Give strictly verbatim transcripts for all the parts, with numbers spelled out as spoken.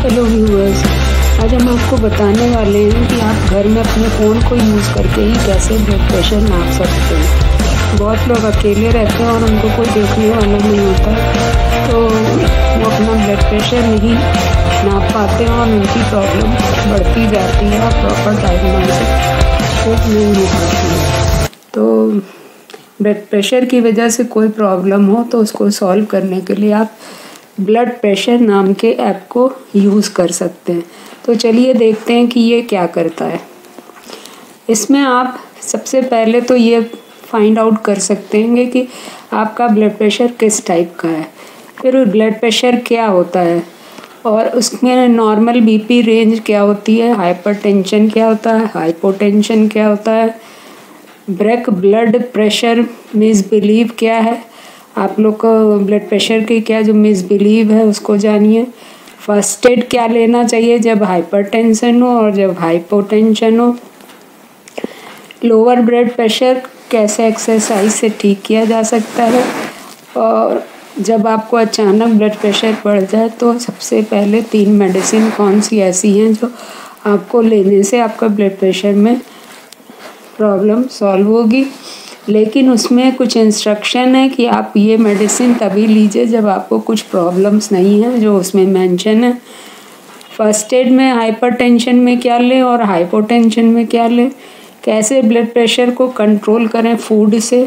Hello viewers, आज हम आपको बताने वाले हैं कि आप घर में अपने फ़ोन को यूज़ करके ही कैसे ब्लड प्रेशर नाप सकते हैं। बहुत लोग अकेले रहते हैं और उनको कोई देखने वाला नहीं होता, तो वो अपना ब्लड प्रेशर नहीं नाप पाते हैं और उनकी प्रॉब्लम बढ़ती जाती है और प्रॉपर डायग्नोसिस नहीं हो पाती है। तो ब्लड प्रेशर की वजह से कोई प्रॉब्लम हो तो उसको सॉल्व करने के लिए आप ब्लड प्रेशर नाम के ऐप को यूज़ कर सकते हैं। तो चलिए देखते हैं कि ये क्या करता है। इसमें आप सबसे पहले तो ये फाइंड आउट कर सकते हैं कि आपका ब्लड प्रेशर किस टाइप का है, फिर ब्लड प्रेशर क्या होता है और उसमें नॉर्मल बीपी रेंज क्या होती है, हाइपरटेंशन क्या होता है, हाइपोटेंशन क्या होता है, ब्रेक ब्लड प्रेशर मिसबिलीव क्या है। आप लोग को ब्लड प्रेशर की क्या जो मिसबिलीव है उसको जानिए। फर्स्ट एड क्या लेना चाहिए जब हाइपरटेंशन हो और जब हाइपोटेंशन हो। लोअर ब्लड प्रेशर कैसे एक्सरसाइज से ठीक किया जा सकता है। और जब आपको अचानक ब्लड प्रेशर बढ़ जाए तो सबसे पहले तीन मेडिसिन कौन सी ऐसी हैं जो आपको लेने से आपका ब्लड प्रेशर में प्रॉब्लम सॉल्व होगी। लेकिन उसमें कुछ इंस्ट्रक्शन है कि आप ये मेडिसिन तभी लीजिए जब आपको कुछ प्रॉब्लम्स नहीं है, जो उसमें मेंशन है। फर्स्ट एड में हाइपरटेंशन में क्या लें और हाइपोटेंशन में क्या लें, कैसे ब्लड प्रेशर को कंट्रोल करें फूड से।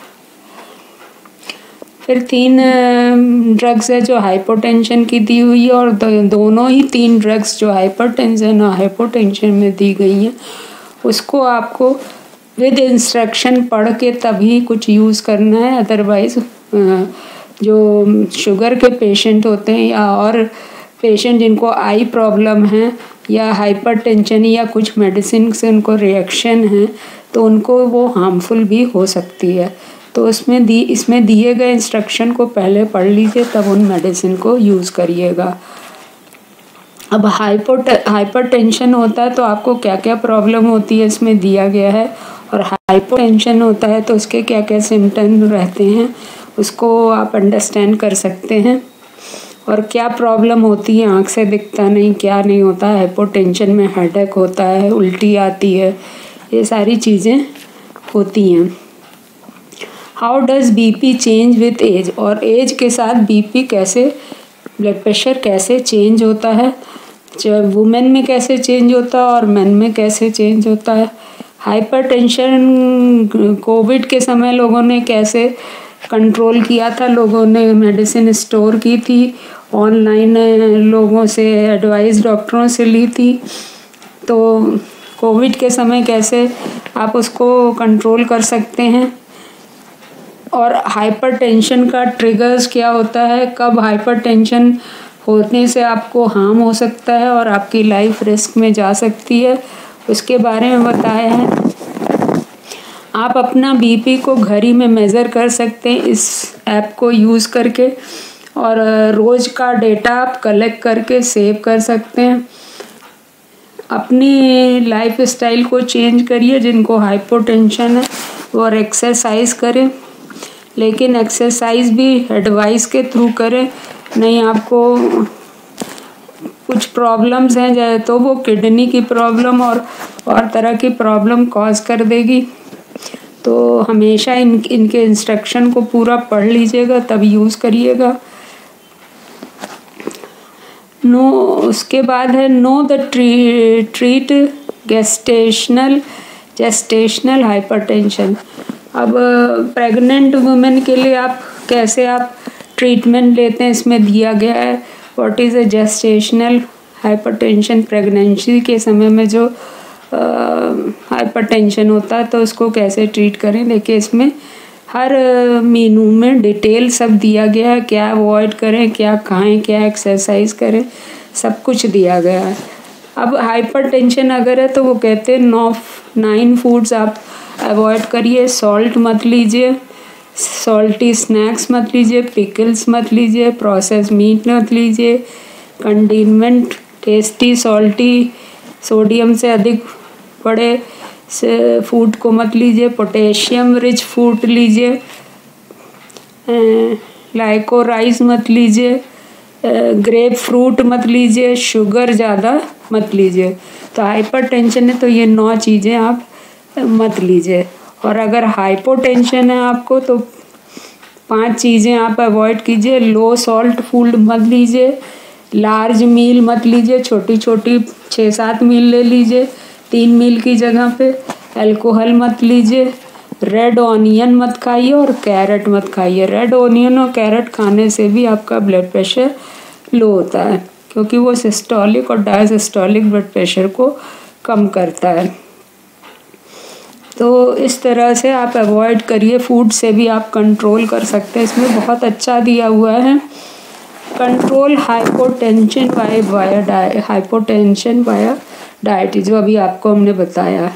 फिर तीन ड्रग्स है जो हाइपोटेंशन की दी हुई है और दो, दोनों ही तीन ड्रग्स जो हाइपरटेंशन और हाइपोटेंशन में दी गई हैं उसको आपको विद इंस्ट्रक्शन पढ़ के तभी कुछ यूज़ करना है। अदरवाइज़ जो शुगर के पेशेंट होते हैं या और पेशेंट जिनको आई प्रॉब्लम है या हाइपरटेंशन या कुछ मेडिसिन से उनको रिएक्शन है तो उनको वो हार्मफुल भी हो सकती है। तो उसमें दी इसमें दिए गए इंस्ट्रक्शन को पहले पढ़ लीजिए तब उन मेडिसिन को यूज़ करिएगा। अब हाइपोट हाइपरटेंशन होता है तो आपको क्या क्या प्रॉब्लम होती है इसमें दिया गया है, और हाइपोटेंशन होता है तो उसके क्या क्या सिम्टम रहते हैं उसको आप अंडरस्टैंड कर सकते हैं। और क्या प्रॉब्लम होती है, आँख से दिखता नहीं, क्या नहीं होता है। हाइपोटेंशन में हेडेक होता है, उल्टी आती है, ये सारी चीज़ें होती हैं। How does BP change with age, और एज के साथ बीपी कैसे ब्लड प्रेशर कैसे चेंज होता है, वुमेन में कैसे चेंज होता है और मेन में कैसे चेंज होता है। हाइपरटेंशन कोविड के समय लोगों ने कैसे कंट्रोल किया था, लोगों ने मेडिसिन स्टोर की थी, ऑनलाइन लोगों से एडवाइस डॉक्टरों से ली थी। तो कोविड के समय कैसे आप उसको कंट्रोल कर सकते हैं। और हाइपरटेंशन का ट्रिगर्स क्या होता है, कब हाइपरटेंशन होने से आपको हार्म हो सकता है और आपकी लाइफ रिस्क में जा सकती है, उसके बारे में बताया है। आप अपना बीपी को घर ही में मेज़र कर सकते हैं इस ऐप को यूज़ करके, और रोज़ का डेटा आप कलेक्ट करके सेव कर सकते हैं। अपनी लाइफ स्टाइल को चेंज करिए, जिनको हाइपोटेंशन है वो और एक्सरसाइज करें, लेकिन एक्सरसाइज भी एडवाइस के थ्रू करें। नहीं आपको कुछ प्रॉब्लम्स हैं जाए तो वो किडनी की प्रॉब्लम और और तरह की प्रॉब्लम कॉज कर देगी। तो हमेशा इन इनके इंस्ट्रक्शन को पूरा पढ़ लीजिएगा तब यूज़ करिएगा। नो उसके बाद है know the tree treat gestational gestational hypertension. अब प्रेग्नेंट वुमेन के लिए आप कैसे आप ट्रीटमेंट लेते हैं इसमें दिया गया है। What is a gestational hypertension, pregnancy के समय में जो हाइपरटेंशन होता है तो उसको कैसे ट्रीट करें। देखिए इसमें हर मेनू में डिटेल सब दिया गया है, क्या अवॉइड करें, क्या खाएं, क्या एक्सरसाइज करें, सब कुछ दिया गया है। अब हाइपरटेंशन अगर है तो वो कहते हैं नौ नाइन फूड्स आप अवॉइड करिए। सॉल्ट मत लीजिए, सॉल्टी स्नैक्स मत लीजिए, पिकल्स मत लीजिए, प्रोसेस मीट मत लीजिए, कंडीमेंट टेस्टी सॉल्टी सोडियम से अधिक बड़े से फूड को मत लीजिए, पोटेशियम रिच फूड लीजिए, लाइको राइस मत लीजिए, ग्रेप फ्रूट मत लीजिए, शुगर ज़्यादा मत लीजिए। तो हाइपरटेंशन है तो ये नौ चीज़ें आप मत लीजिए। और अगर हाइपोटेंशन है आपको तो पांच चीज़ें आप अवॉइड कीजिए। लो सॉल्ट फूड मत लीजिए, लार्ज मील मत लीजिए, छोटी छोटी छः सात मील ले लीजिए तीन मील की जगह पे। अल्कोहल मत लीजिए, रेड ऑनियन मत खाइए और कैरेट मत खाइए। रेड ऑनियन और कैरेट खाने से भी आपका ब्लड प्रेशर लो होता है, क्योंकि वो सिस्टोलिक और डायसिस्टोलिक ब्लड प्रेशर को कम करता है। तो इस तरह से आप अवॉइड करिए। फूड से भी आप कंट्रोल कर सकते हैं। इसमें बहुत अच्छा दिया हुआ है, control hypotension by via diet, hypotension via diet, जो अभी आपको हमने बताया।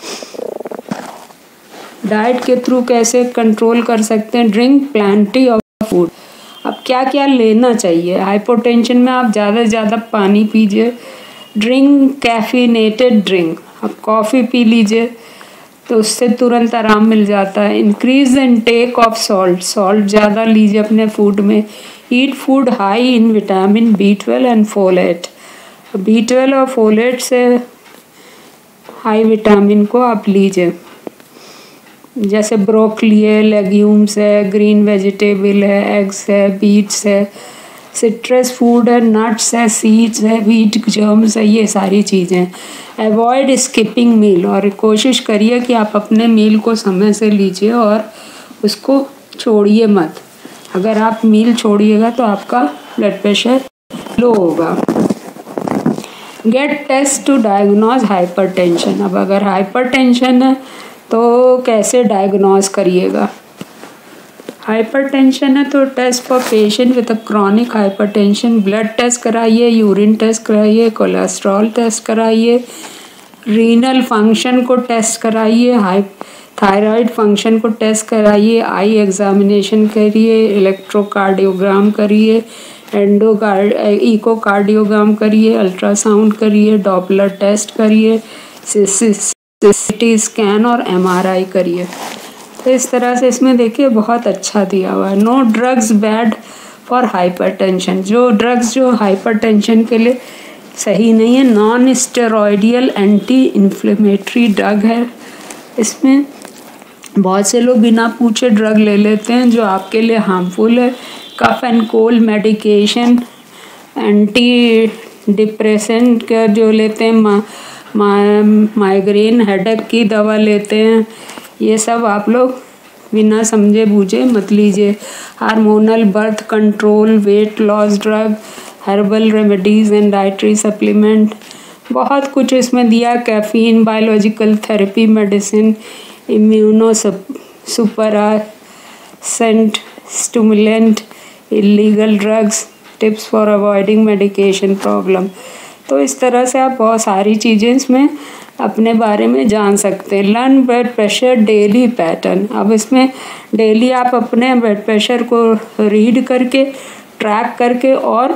डाइट के थ्रू कैसे कंट्रोल कर सकते हैं? Drink plenty of food. अब क्या क्या लेना चाहिए हाइपोटेंशन में? आप ज़्यादा से ज़्यादा पानी पीजिए। ड्रिंक कैफिनेटेड ड्रिंक, आप कॉफ़ी पी लीजिए तो उससे तुरंत आराम मिल जाता है। Increase intake of salt, salt ज़्यादा लीजिए अपने फूड में। Eat food high in vitamin B twelve and folate. B twelve और फोलेट से हाई विटामिन को आप लीजिए, जैसे ब्रोकली है, लेग्यूम्स है, ग्रीन वेजिटेबल है, एग्स है, बीट्स है, सिट्रस फूड है, नट्स है, सीड्स है, व्हीट जर्म्स है, ये सारी चीज़ें। अवॉइड स्किपिंग मील, और कोशिश करिए कि आप अपने मील को समय से लीजिए और उसको छोड़िए मत। अगर आप मील छोड़िएगा तो आपका ब्लड प्रेशर लो होगा। Get test to diagnose hypertension. अब अगर हाइपरटेंशन है तो कैसे डायग्नोज करिएगा? हाइपरटेंशन है तो test for patient with a chronic hypertension, blood test कराइए, यूरिन टेस्ट कराइए, कोलेस्ट्रॉल टेस्ट कराइए, रीनल फंक्शन को टेस्ट कराइए, हाई थायराइड फंक्शन को टेस्ट कराइए, आई एग्जामिनेशन करिए, इलेक्ट्रोकार्डियोग्राम करिए, एंडोकार्ड इकोकार्डियोग्राम करिए, अल्ट्रासाउंड करिए, डॉपलर टेस्ट करिए, सीटी स्कैन और एमआरआई करिए। तो इस तरह से इसमें देखिए बहुत अच्छा दिया हुआ है। No drugs bad for hypertension, जो ड्रग्स जो हाइपरटेंशन के लिए सही नहीं है, non steroidal anti inflammatory drug है। इसमें बहुत से लोग बिना पूछे ड्रग ले लेते हैं जो आपके लिए हार्मफुल है। Cough and cold medication, anti depressant का जो लेते हैं, मा, मा, माइग्रेन हेडेक की दवा लेते हैं, ये सब आप लोग बिना समझे बूझे मत लीजिए। Hormonal birth control, weight loss drug, herbal remedies and dietary supplement, बहुत कुछ इसमें दिया। Caffeine, biological therapy medicine, immunosuppressant, stimulant, illegal drugs, tips for avoiding medication problem. तो इस तरह से आप बहुत सारी चीज़ें इसमें अपने बारे में जान सकते हैं। Learn blood pressure daily pattern. अब इसमें डेली आप अपने ब्लड प्रेशर को रीड करके, ट्रैक करके और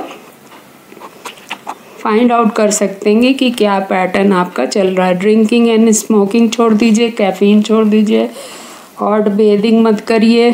फाइंड आउट कर सकते हैं कि क्या पैटर्न आपका चल रहा है। ड्रिंकिंग एंड स्मोकिंग छोड़ दीजिए, कैफीन छोड़ दीजिए, हॉट बेदिंग मत करिए,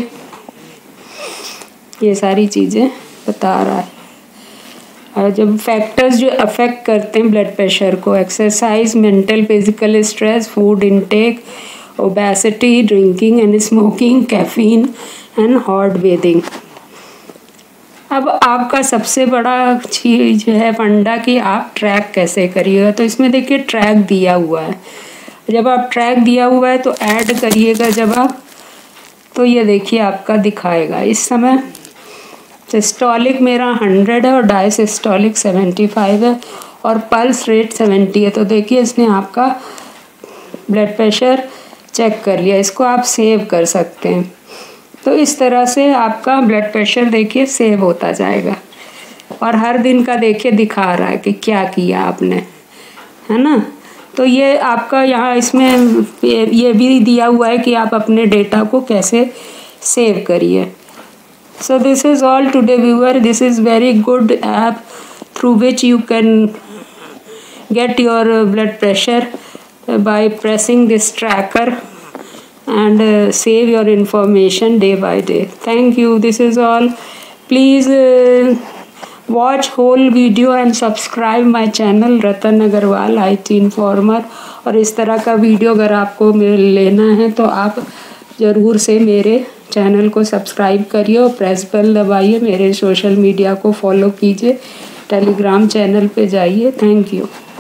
ये सारी चीज़ें बता रहा है। और जब फैक्टर्स जो अफेक्ट करते हैं ब्लड प्रेशर को, exercise, mental physical stress, food intake, obesity, drinking and smoking, caffeine and hot bathing. अब आपका सबसे बड़ा चीज़ है फंडा कि आप ट्रैक कैसे करिएगा। तो इसमें देखिए ट्रैक दिया हुआ है। जब आप ट्रैक दिया हुआ है तो ऐड करिएगा जब आप, तो ये देखिए आपका दिखाएगा। इस समय सिस्टोलिक मेरा हंड्रेड है और डायसिस्टोलिक सेवेंटी फाइव है और पल्स रेट सेवेंटी है। तो देखिए इसने आपका ब्लड प्रेशर चेक कर लिया। इसको आप सेव कर सकते हैं। तो इस तरह से आपका ब्लड प्रेशर देखिए सेव होता जाएगा और हर दिन का देखिए दिखा रहा है कि क्या किया आपने, है ना। तो ये आपका यहाँ इसमें ये, ये भी दिया हुआ है कि आप अपने डेटा को कैसे सेव करिए। So this is all today viewer. This is very good app through which you can get your blood pressure by pressing this tracker and uh, save your information day by day. Thank you. This is all. Please uh, watch whole video and subscribe my channel Ratan Agrawal I T Informer. और इस तरह का video अगर आपको लेना है तो आप ज़रूर से मेरे चैनल को सब्सक्राइब करिए और प्रेस बेल दबाइए। मेरे सोशल मीडिया को फॉलो कीजिए, टेलीग्राम चैनल पे जाइए। Thank you.